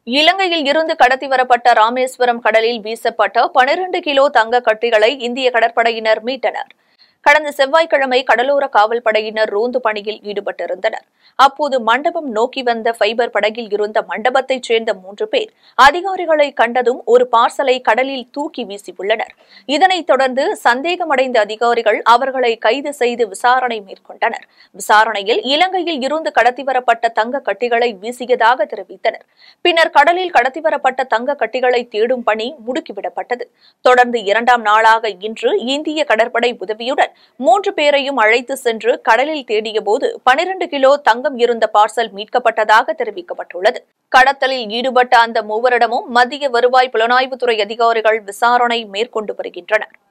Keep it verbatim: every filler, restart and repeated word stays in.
இலங்கையில் இருந்து கடத்தி வரப்பட்ட ராமேஸ்வரம் கடலில் வீசப்பட்ட பனிரண்டு கிலோ தங்க கட்டிகளை இந்திய கடற்படையினர் மீட்டனர். கடந்த செவ்வாய்க்கிழமை கடலோர காவல்படையினர் ரோந்து பணியில் ஈடுபட்டிருந்தனர். அப்போது மண்டபம் நோக்கி வந்த ஃபைபர் படகில் இருந்த மண்டபத்தைச் சேர்ந்த மூன்று பேர் அதிகாரிகளை கண்டதும் ஒரு பார்சலை கடலில் தூக்கி வீசியுள்ளனர். இதனைத் தொடர்ந்து சந்தேகமடைந்த அதிகாரிகள் அவர்களை கைது செய்து விசாரணை மேற்கொண்டனர். விசாரணையில் இலங்கையில் இருந்து கடத்தி வரப்பட்ட தங்க கட்டிகளை வீசியதாக தெரிவித்தனர். பின்னர் கடலில் கடத்தி வரப்பட்ட தங்க கட்டிகளை தேடும் பணி முடுக்கிவிடப்பட்டது. தொடர்ந்து இரண்டாம் நாளாக இன்று இந்திய கடற்படை உதவியுடன் மூன்று பேரையும் அழைத்து சென்று கடலில் தேடியபோது பனிரண்டு கிலோ தங்கம் இருந்த பார்சல் மீட்கப்பட்டதாக தெரிவிக்கப்பட்டுள்ளது. கடத்தலில் ஈடுபட்ட அந்த மூவரிடமும் மத்திய வருவாய் புலனாய்வுத்துறை அதிகாரிகள் விசாரணை மேற்கொண்டு வருகின்றனர்.